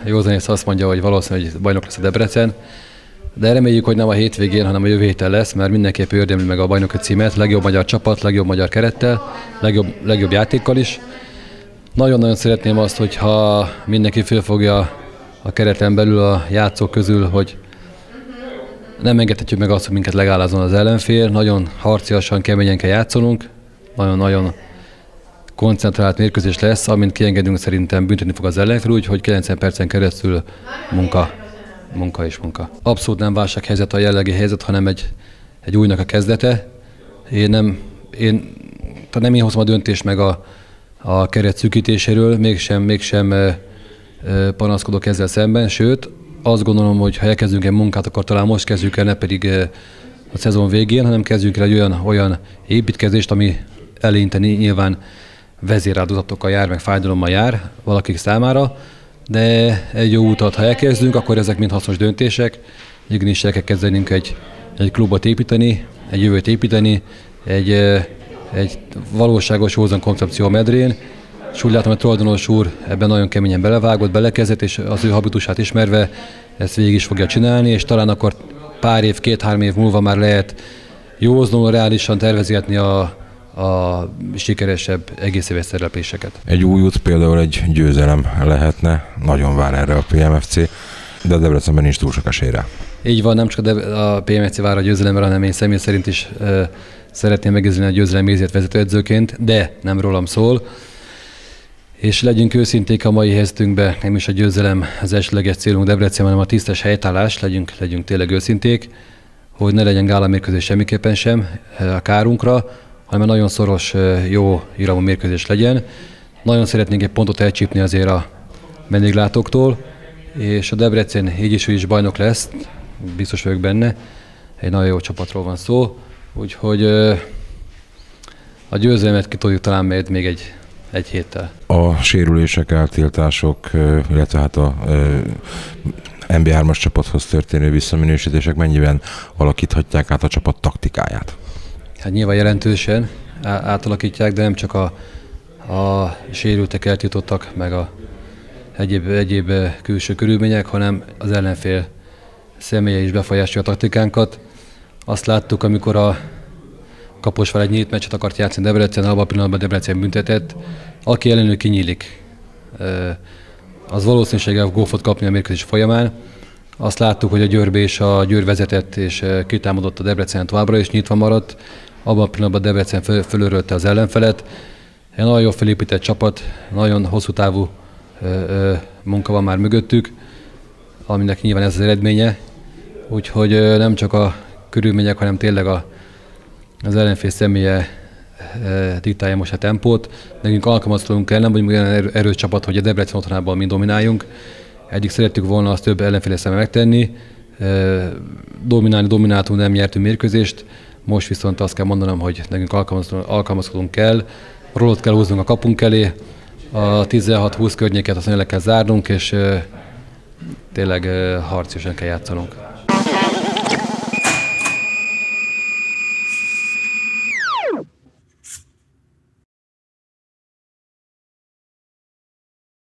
józanész azt mondja, hogy valószínűleg bajnok lesz a Debrecen, de reméljük, hogy nem a hétvégén, hanem a jövő héten lesz, mert mindenképp érdemli meg a bajnoki címet, legjobb magyar csapat, legjobb magyar kerettel, legjobb játékkal is. Nagyon-nagyon szeretném azt, hogyha mindenki fölfogja a kereten belül a játszók közül, hogy nem engedhetjük meg azt, hogy minket legállázon az ellenfél, nagyon harciasan, keményen kell játszanunk, nagyon-nagyon koncentrált mérkőzés lesz, amint kiengedünk, szerintem büntetni fog az ellenfél, úgyhogy 90 percen keresztül munka és munka. Abszolút nem válsághelyzet a jellegi helyzet, hanem egy újnak a kezdete. Nem én hozom a döntést meg a keret szűkítéséről, mégsem panaszkodok ezzel szemben, sőt, azt gondolom, hogy ha elkezdünk egy munkát, akkor talán most kezdjük el, ne pedig a szezon végén, hanem kezdjünk el egy olyan építkezést, ami eleinte nyilván vezéráldozatokkal jár, meg fájdalommal jár valakik számára, de egy jó utat, ha elkezdünk, akkor ezek mind hasznos döntések. Igenis el kell kezdenünk egy klubot építeni, egy jövőt építeni, egy valóságos józan koncepció a medrén, és úgy látom, hogy Tulajdonos úr ebben nagyon keményen belevágott, belekezdett, és az ő habitusát ismerve ezt végig is fogja csinálni, és talán akkor pár év, 2-3 év múlva már lehet józanul, reálisan tervezgetni a sikeresebb egész éves szerepléseket. Egy új út például egy győzelem lehetne, nagyon vár erre a PMFC, de a Debrecenben nincs túl sok esélyre. Így van, nem csak a PMFC vár a győzelemre, hanem én személy szerint is szeretném megőrizni a győzelem mézét vezetőedzőként, de nem rólam szól. És legyünk őszinték a mai helyzetünkben, nem is a győzelem az elsőleges célunk Debrecenben, hanem a tisztes helytállás, legyünk tényleg őszinték, hogy ne legyen gálamérkőzés semmiképpen sem a kárunkra, hanem nagyon szoros, jó iramú mérkőzés legyen. Nagyon szeretnénk egy pontot elcsípni azért a vendéglátóktól, és a Debrecen így is bajnok lesz, biztos vagyok benne, egy nagyon jó csapatról van szó, úgyhogy a győzelmet kitoljuk talán még egy héttel. A sérülések, eltiltások, illetve hát a NB3-as csapathoz történő visszaminősítések mennyiben alakíthatják át a csapat taktikáját? Hát nyilván jelentősen átalakítják, de nem csak a sérültek, eltiltottak, meg a egyéb külső körülmények, hanem az ellenfél személye is befolyásolja a taktikánkat. Azt láttuk, amikor a Kaposvár egy nyílt meccset akart játszani Debrecen, abban a pillanatban Debrecen büntetett. Aki ellenül kinyílik, az valószínűséggel gófot kapni a mérkőzés folyamán. Azt láttuk, hogy a Győrbe és a Győr vezetett, és kitámadott a Debrecen továbbra is nyitva maradt. Abban a pillanatban Debrecen fölörölte az ellenfelet. Egy nagyon jól felépített csapat, nagyon hosszú távú munka van már mögöttük, aminek nyilván ez az eredménye. Úgyhogy nem csak a körülmények, hanem tényleg az ellenfél személye diktálja most a tempót. Nekünk alkalmazkodnunk kell, nem vagyunk olyan erős csapat, hogy a Debrecen otthonában mind domináljunk. Eddig szerettük volna azt több ellenféle szemben megtenni. Domináltunk, nem nyertünk mérkőzést. Most viszont azt kell mondanom, hogy nekünk alkalmazkodnunk kell. Rolót kell húznunk a kapunk elé. A 16-20 környéket azt le kell zárnunk, és tényleg harciosan kell játszanunk.